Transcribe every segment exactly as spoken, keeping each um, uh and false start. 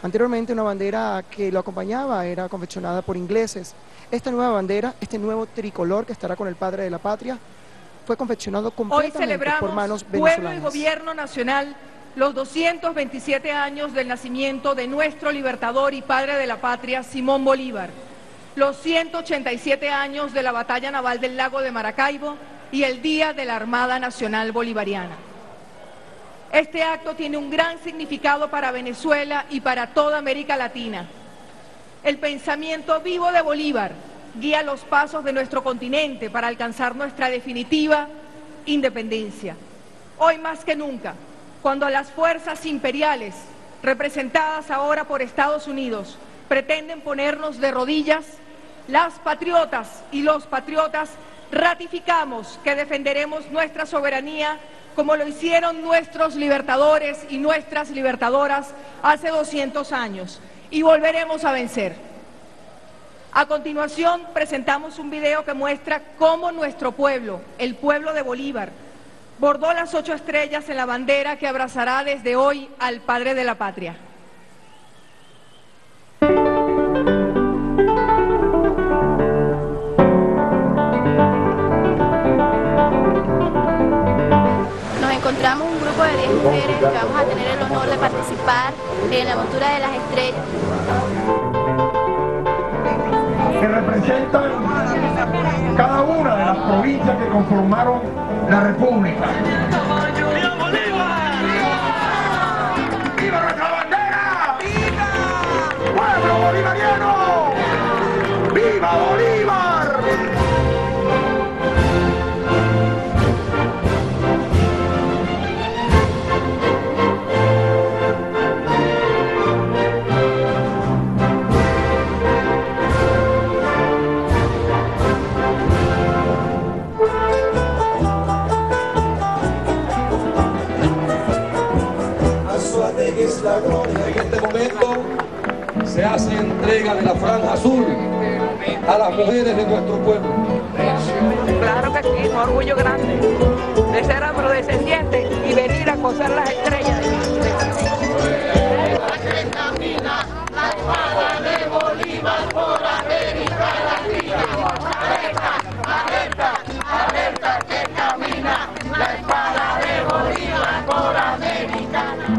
Anteriormente una bandera que lo acompañaba era confeccionada por ingleses. Esta nueva bandera, este nuevo tricolor que estará con el padre de la patria, fue confeccionado completamente por manos venezolanas. Hoy celebramos, pueblo y gobierno nacional, los doscientos veintisiete años del nacimiento de nuestro libertador y padre de la patria, Simón Bolívar, los ciento ochenta y siete años de la batalla naval del lago de Maracaibo y el Día de la Armada Nacional Bolivariana. Este acto tiene un gran significado para Venezuela y para toda América Latina. El pensamiento vivo de Bolívar guía los pasos de nuestro continente para alcanzar nuestra definitiva independencia. Hoy más que nunca, cuando las fuerzas imperiales, representadas ahora por Estados Unidos, pretenden ponernos de rodillas, las patriotas y los patriotas ratificamos que defenderemos nuestra soberanía como lo hicieron nuestros libertadores y nuestras libertadoras hace doscientos años, y volveremos a vencer. A continuación presentamos un video que muestra cómo nuestro pueblo, el pueblo de Bolívar, bordó las ocho estrellas en la bandera que abrazará desde hoy al padre de la patria. Nos encontramos un grupo de diez mujeres que vamos a tener el honor de participar en la montura de las estrellas. Que representan cada una de las provincias que conformaron la República. ¡Viva Bolívar! ¡Viva nuestra bandera! ¡Viva! ¡Pueblo bolivariano! ¡Viva Bolívar! En este momento se hace entrega de la franja azul a las mujeres de nuestro pueblo. Claro que sí, un orgullo grande de ser afrodescendiente y venir a coser las estrellas de camina la espada de Bolívar por América Latina. Alerta, alerta, alerta que camina la espada de Bolívar por América Latina.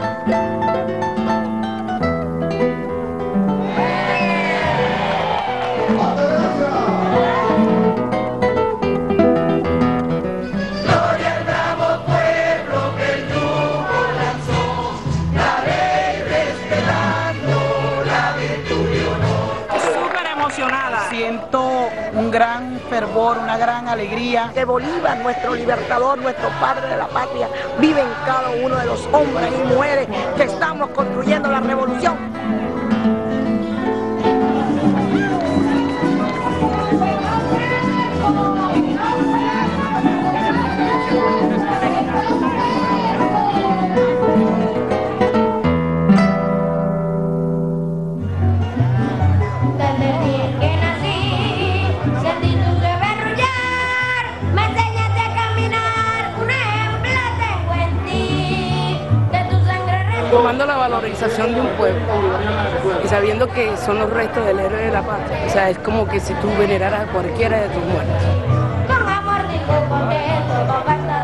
Siento un gran fervor, una gran alegría. Que Bolívar, nuestro libertador, nuestro padre de la patria, vive en cada uno de los hombres y mujeres que estamos construyendo la revolución. tomando la valorización de un pueblo y sabiendo que son los restos del héroe de la patria. O sea, es como que si tú veneraras a cualquiera de tus muertos. Con amor digo contento, papá está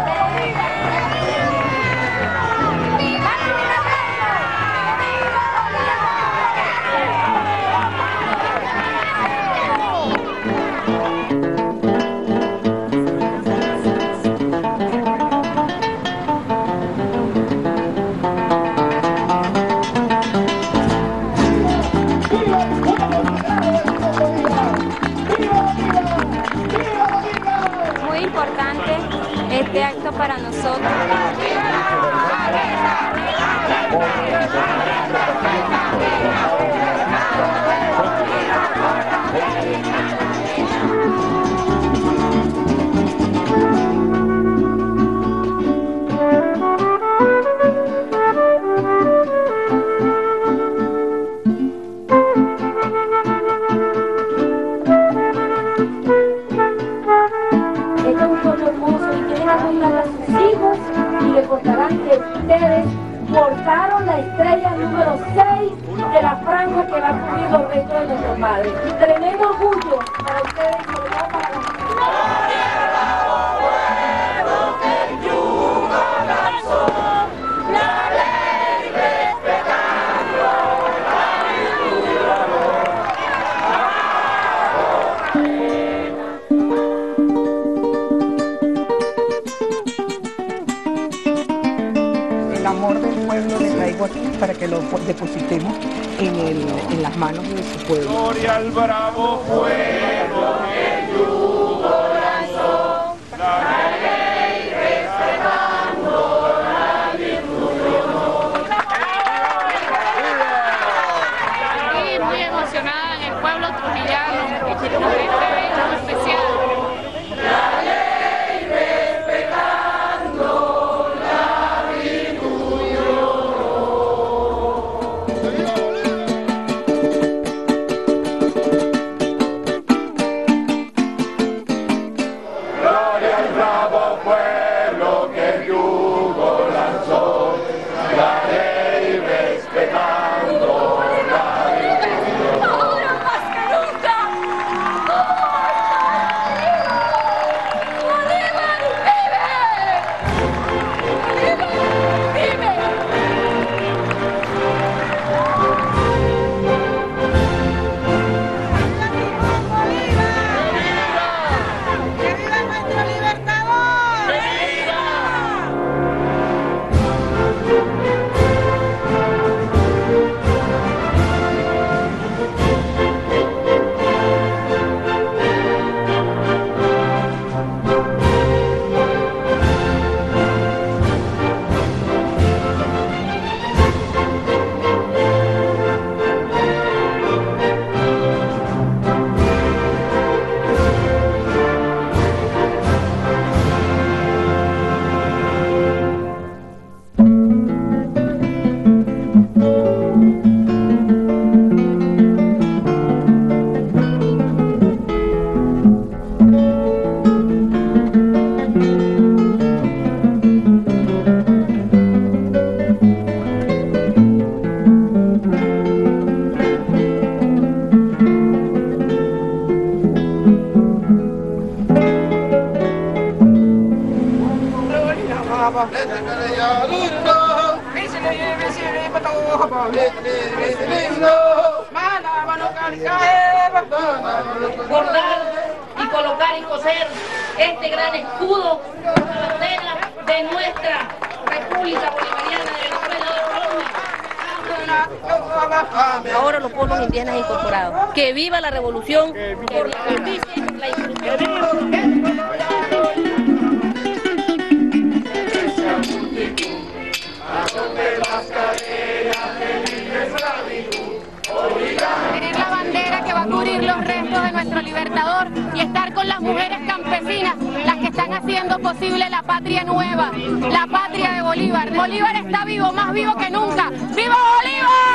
ley de la franja que va a cubrir los restos de nuestros padres. Tremendo orgullo para ustedes y sobre todo para la para que lo depositemos en, el, en las manos de su pueblo. Gloria al bravo pueblo que el yugo lanzó, la ley respetando la virtud de honor. Sí, muy emocionada en el pueblo trujillano por este evento especial. La ley respetando la virtud de honor. Gloria al bravo pueblo que el yugo lanzó, la ley respetando la virtud de honor. ¡Ahora más que nunca! ¡Bolívar vive! ¡Vive! ¡Vive! ¡Que viva nuestro libertador! ¡Viva! Bordar y colocar y coser este gran escudo, la bandera de nuestra República Bolivariana de Venezuela. Ahora los pueblos indígenas incorporados. Que viva la revolución por la justicia y por la inclusión. Tener la bandera que va a cubrir los restos de nuestro libertador y estar con las mujeres campesinas, las que están haciendo posible la patria nueva, la patria de Bolívar. Bolívar está vivo, más vivo que nunca. ¡Viva Bolívar!